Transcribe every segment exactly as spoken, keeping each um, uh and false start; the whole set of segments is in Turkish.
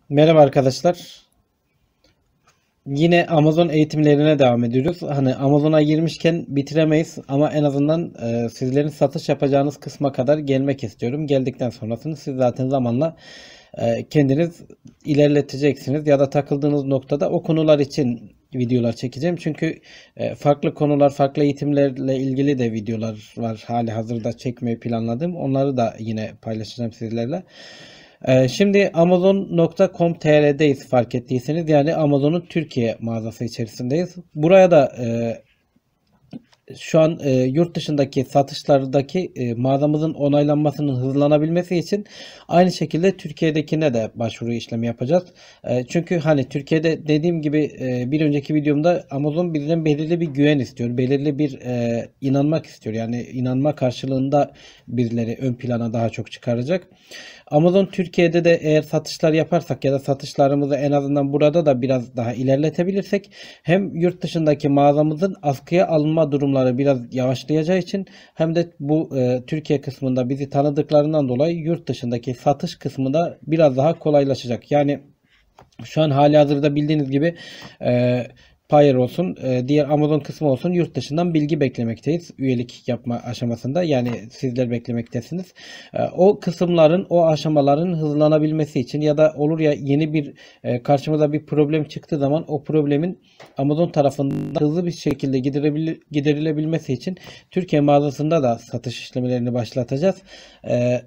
Merhaba arkadaşlar. Yine Amazon eğitimlerine devam ediyoruz. Hani Amazon'a girmişken bitiremeyiz ama en azından e, sizlerin satış yapacağınız kısma kadar gelmek istiyorum. Geldikten sonrasını siz zaten zamanla e, kendiniz ilerleteceksiniz ya da takıldığınız noktada o konular için videolar çekeceğim. Çünkü e, farklı konular, farklı eğitimlerle ilgili de videolar var hali hazırda çekmeyi planladım. Onları da yine paylaşacağım sizlerle. Ee, Şimdi amazon nokta com nokta tr'deyiz fark ettiyseniz. Yani Amazon'un Türkiye mağazası içerisindeyiz. Buraya da e, şu an e, yurt dışındaki satışlardaki e, mağazamızın onaylanmasının hızlanabilmesi için aynı şekilde Türkiye'dekine de başvuru işlemi yapacağız. E, çünkü hani Türkiye'de dediğim gibi e, bir önceki videomda Amazon bizden belirli bir güven istiyor. Belirli bir e, inanmak istiyor. Yani inanma karşılığında birileri ön plana daha çok çıkaracak. Amazon Türkiye'de de eğer satışlar yaparsak ya da satışlarımızı en azından burada da biraz daha ilerletebilirsek hem yurt dışındaki mağazamızın askıya alınma durumları biraz yavaşlayacağı için hem de bu e, Türkiye kısmında bizi tanıdıklarından dolayı yurt dışındaki satış kısmında biraz daha kolaylaşacak. Yani şu an hali hazırda bildiğiniz gibi e, Payer olsun, e, diğer Amazon kısmı olsun yurt dışından bilgi beklemekteyiz. Üyelik yapma aşamasında yani sizler beklemektesiniz. E, o kısımların, o aşamaların hızlanabilmesi için ya da olur ya yeni bir e, karşımıza bir problem çıktığı zaman o problemin Amazon tarafından hızlı bir şekilde giderebil giderilebilmesi için Türkiye mağazasında da satış işlemlerini başlatacağız. E,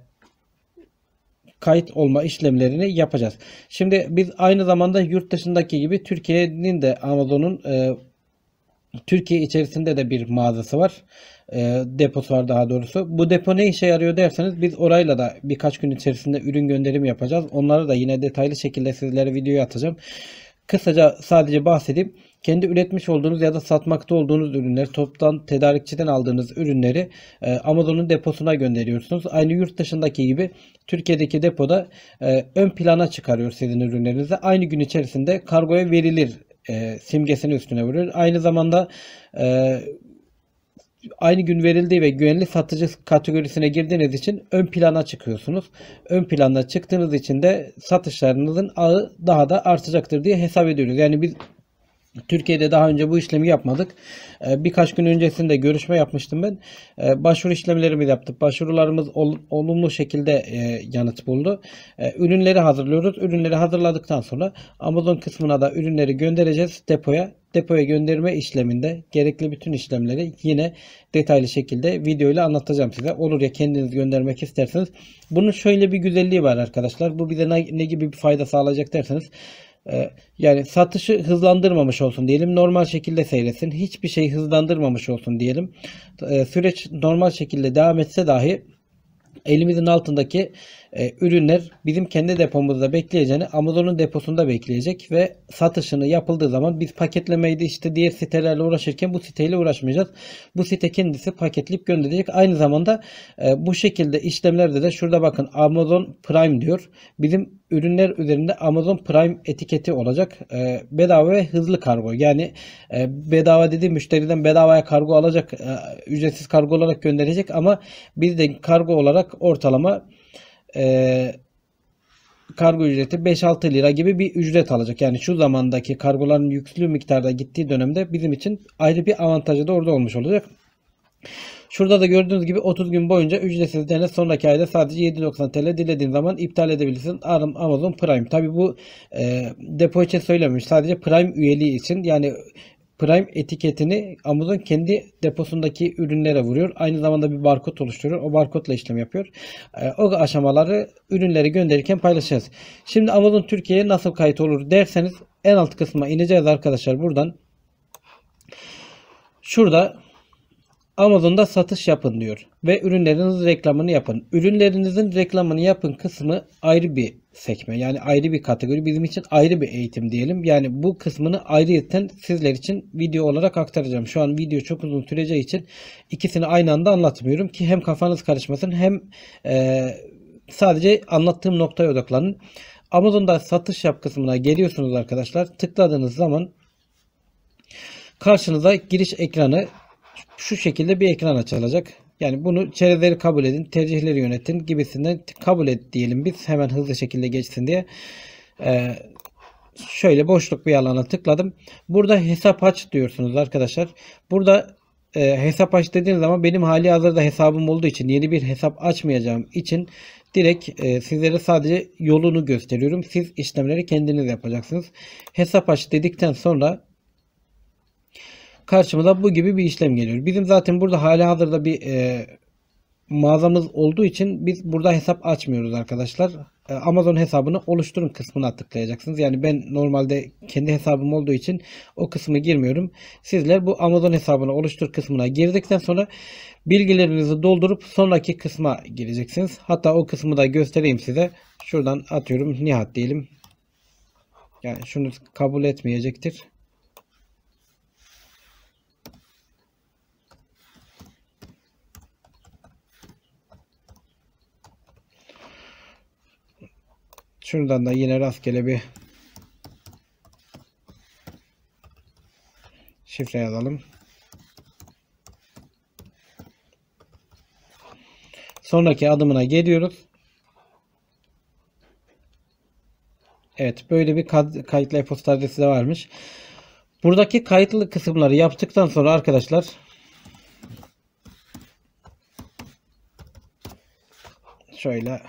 kayıt olma işlemlerini yapacağız. Şimdi biz aynı zamanda yurt dışındaki gibi Türkiye'nin de Amazon'un e, Türkiye içerisinde de bir mağazası var. E, deposu var daha doğrusu. Bu depo ne işe yarıyor derseniz biz orayla da birkaç gün içerisinde ürün gönderimi yapacağız. Onları da yine detaylı şekilde sizlere videoya atacağım. Kısaca sadece bahsedeyim. Kendi üretmiş olduğunuz ya da satmakta olduğunuz ürünler, toptan tedarikçiden aldığınız ürünleri e, Amazon'un deposuna gönderiyorsunuz. Aynı yurt dışındaki gibi Türkiye'deki depoda e, ön plana çıkarıyor sizin ürünlerinizi. Aynı gün içerisinde kargoya verilir e, simgesini üstüne vuruyor. Aynı zamanda e, aynı gün verildiği ve güvenli satıcı kategorisine girdiğiniz için ön plana çıkıyorsunuz. Ön planda çıktığınız için de satışlarınızın ağı daha da artacaktır diye hesap ediyoruz. Yani biz Türkiye'de daha önce bu işlemi yapmadık. Ee, birkaç gün öncesinde görüşme yapmıştım ben. Ee, başvuru işlemlerimizi yaptık. Başvurularımız ol, olumlu şekilde e, yanıt buldu. Ee, ürünleri hazırlıyoruz. Ürünleri hazırladıktan sonra Amazon kısmına da ürünleri göndereceğiz depoya. Depoya gönderme işleminde gerekli bütün işlemleri yine detaylı şekilde video ile anlatacağım size. Olur ya kendiniz göndermek isterseniz. Bunun şöyle bir güzelliği var arkadaşlar. Bu bize ne, ne gibi bir fayda sağlayacak derseniz. Yani satışı hızlandırmamış olsun diyelim. Normal şekilde seyretsin. Hiçbir şey hızlandırmamış olsun diyelim. Süreç normal şekilde devam etse dahi elimizin altındaki e, ürünler bizim kendi depomuzda bekleyeceğini Amazon'un deposunda bekleyecek ve satışını yapıldığı zaman biz paketlemeydi işte diğer sitelerle uğraşırken bu siteyle uğraşmayacağız. Bu site kendisi paketleyip gönderecek. Aynı zamanda e, bu şekilde işlemlerde de şurada bakın Amazon Prime diyor. Bizim ürünler üzerinde Amazon Prime etiketi olacak. E, bedava ve hızlı kargo. Yani e, bedava dediği müşteriden bedavaya kargo alacak. E, ücretsiz kargo olarak gönderecek ama biz de kargo olarak ortalama e, kargo ücreti beş altı lira gibi bir ücret alacak. Yani şu zamandaki kargoların yüklü miktarda gittiği dönemde bizim için ayrı bir avantajı da orada olmuş olacak. Şurada da gördüğünüz gibi otuz gün boyunca ücretsiz denet, sonraki ayda sadece yedi doksan T L dilediğin zaman iptal edebilirsin. Amazon Prime. Tabi bu e, depo için söylememiş. Sadece Prime üyeliği için. Yani Prime etiketini Amazon kendi deposundaki ürünlere vuruyor. Aynı zamanda bir barkod oluşturuyor. O barkodla işlem yapıyor. E, o aşamaları ürünleri gönderirken paylaşacağız. Şimdi Amazon Türkiye'ye nasıl kayıt olur derseniz en alt kısma ineceğiz arkadaşlar buradan. Şurada Amazon'da satış yapın diyor ve ürünlerinizin reklamını yapın. Ürünlerinizin reklamını yapın kısmı ayrı bir sekme. Yani ayrı bir kategori. Bizim için ayrı bir eğitim diyelim. Yani bu kısmını ayrıyeten sizler için video olarak aktaracağım. Şu an video çok uzun süreceği için ikisini aynı anda anlatmıyorum ki hem kafanız karışmasın hem e, sadece anlattığım noktaya odaklanın. Amazon'da satış yap kısmına geliyorsunuz arkadaşlar. Tıkladığınız zaman karşınıza giriş ekranı şu şekilde bir ekran açılacak. Yani bunu çerezleri kabul edin, tercihleri yönetin gibisinden kabul et diyelim biz. Hemen hızlı şekilde geçsin diye. Ee, şöyle boşluk bir alana tıkladım. Burada hesap aç diyorsunuz arkadaşlar. Burada e, hesap aç dediğiniz zaman benim hali hazırda hesabım olduğu için yeni bir hesap açmayacağım için direkt e, sizlere sadece yolunu gösteriyorum. Siz işlemleri kendiniz yapacaksınız. Hesap aç dedikten sonra karşımıza bu gibi bir işlem geliyor. Bizim zaten burada hali hazırda bir e, mağazamız olduğu için biz burada hesap açmıyoruz arkadaşlar. E, Amazon hesabını oluşturun kısmına tıklayacaksınız. Yani ben normalde kendi hesabım olduğu için o kısmı girmiyorum. Sizler bu Amazon hesabını oluştur kısmına girdikten sonra bilgilerinizi doldurup sonraki kısma gireceksiniz. Hatta o kısmı da göstereyim size. Şuradan atıyorum Nihat diyelim. Yani şunu kabul etmeyecektir. Şuradan da yine rastgele bir şifre yazalım. Sonraki adımına geliyoruz. Evet, böyle bir kayıtlı e-posta adresi de varmış. Buradaki kayıtlı kısımları yaptıktan sonra arkadaşlar şöyle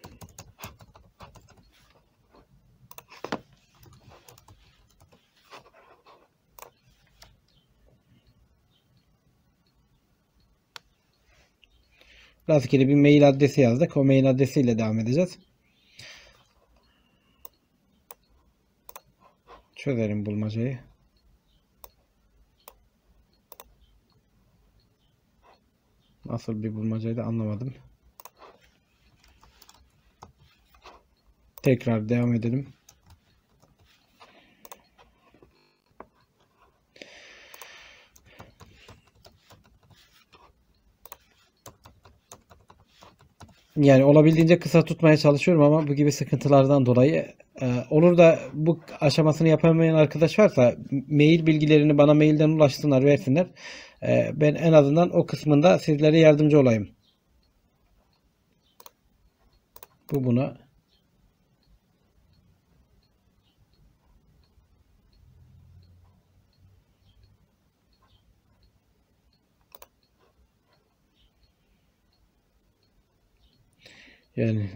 rastgele bir mail adresi yazdık. O mail adresiyle devam edeceğiz. Çözelim bulmacayı. Nasıl bir bulmacayı da anlamadım. Tekrar devam edelim. Yani olabildiğince kısa tutmaya çalışıyorum ama bu gibi sıkıntılardan dolayı e, olur da bu aşamasını yapamayan arkadaş varsa mail bilgilerini bana mailden ulaşsınlar, versinler. E, ben en azından o kısmında sizlere yardımcı olayım. Bu buna. Yani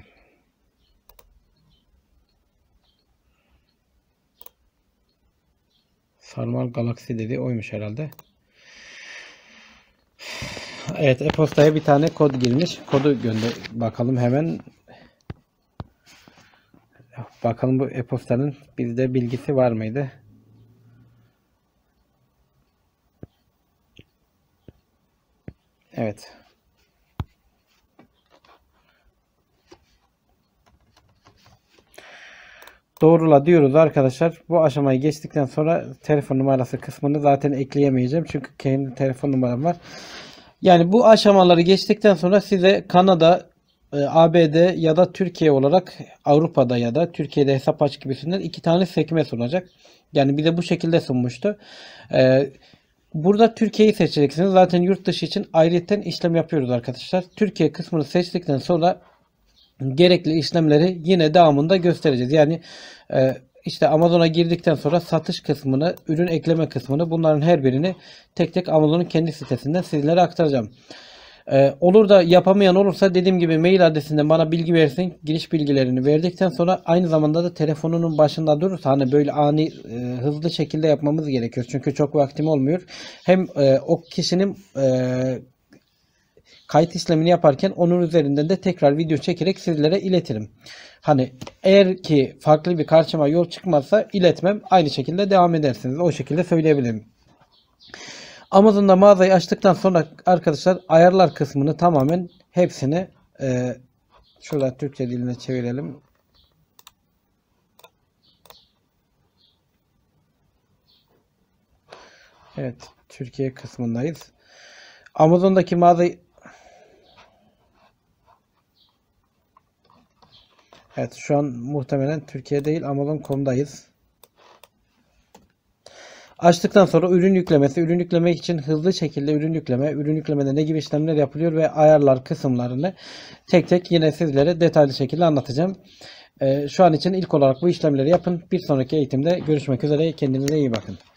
Sarmal Galaxy dedi, oymuş herhalde. Evet, e-postaya bir tane kod girmiş. Kodu gönder bakalım hemen. Bakalım bu e-postanın bizde bilgisi var mıydı? Evet. Doğrula diyoruz arkadaşlar. Bu aşamayı geçtikten sonra telefon numarası kısmını zaten ekleyemeyeceğim. Çünkü kendi telefon numaram var. Yani bu aşamaları geçtikten sonra size Kanada, A B D ya da Türkiye olarak Avrupa'da ya da Türkiye'de hesap aç gibisinden iki tane sekme sunacak. Yani bize bu şekilde sunmuştu. Burada Türkiye'yi seçeceksiniz. Zaten yurt dışı için ayrıyeten işlem yapıyoruz arkadaşlar. Türkiye kısmını seçtikten sonra gerekli işlemleri yine devamında göstereceğiz. Yani e, işte Amazon'a girdikten sonra satış kısmını, ürün ekleme kısmını, bunların her birini tek tek Amazon'un kendi sitesinden sizlere aktaracağım. E, olur da yapamayan olursa dediğim gibi mail adresinden bana bilgi versin. Giriş bilgilerini verdikten sonra aynı zamanda da telefonunun başında durursa, hani böyle ani e, hızlı şekilde yapmamız gerekiyor. Çünkü çok vaktim olmuyor. Hem e, o kişinin e, kayıt işlemini yaparken onun üzerinden de tekrar video çekerek sizlere iletirim. Hani eğer ki farklı bir karşıma yol çıkmazsa iletmem. Aynı şekilde devam edersiniz. O şekilde söyleyebilirim. Amazon'da mağazayı açtıktan sonra arkadaşlar ayarlar kısmını tamamen hepsini e, şurada Türkçe diline çevirelim. Evet, Türkiye kısmındayız. Amazon'daki mağazayı Evet, şu an muhtemelen Türkiye değil Amazon nokta com'dayız. Açtıktan sonra ürün yüklemesi, ürün yüklemek için hızlı şekilde ürün yükleme, ürün yüklemede ne gibi işlemler yapılıyor ve ayarlar kısımlarını tek tek yine sizlere detaylı şekilde anlatacağım. Ee, şu an için ilk olarak bu işlemleri yapın. Bir sonraki eğitimde görüşmek üzere. Kendinize iyi bakın.